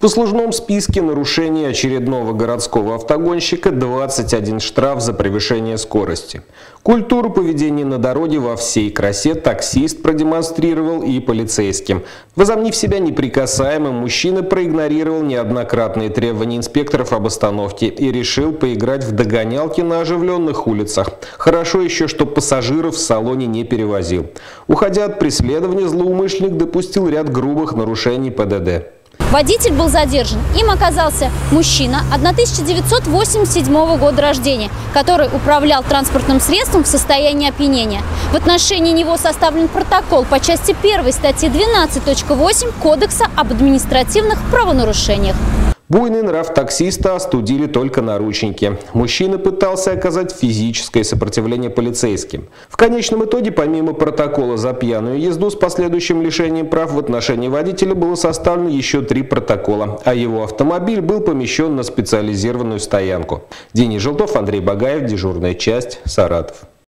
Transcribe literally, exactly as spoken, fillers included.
В послужном списке нарушений очередного городского автогонщика двадцать один штраф за превышение скорости. Культуру поведения на дороге во всей красе таксист продемонстрировал и полицейским. Возомнив себя неприкасаемым, мужчина проигнорировал неоднократные требования инспекторов об остановке и решил поиграть в догонялки на оживленных улицах. Хорошо еще, что пассажиров в салоне не перевозил. Уходя от преследования, злоумышленник допустил ряд грубых нарушений ПДД. Водитель был задержан. Им оказался мужчина тысяча девятьсот восемьдесят седьмого года рождения, который управлял транспортным средством в состоянии опьянения. В отношении него составлен протокол по части первой статьи двенадцать точка восемь Кодекса об административных правонарушениях. Буйный нрав таксиста остудили только наручники. Мужчина пытался оказать физическое сопротивление полицейским. В конечном итоге, помимо протокола за пьяную езду с последующим лишением прав в отношении водителя, было составлено еще три протокола, а его автомобиль был помещен на специализированную стоянку. Денис Желтов, Андрей Багаев, дежурная часть, Саратов.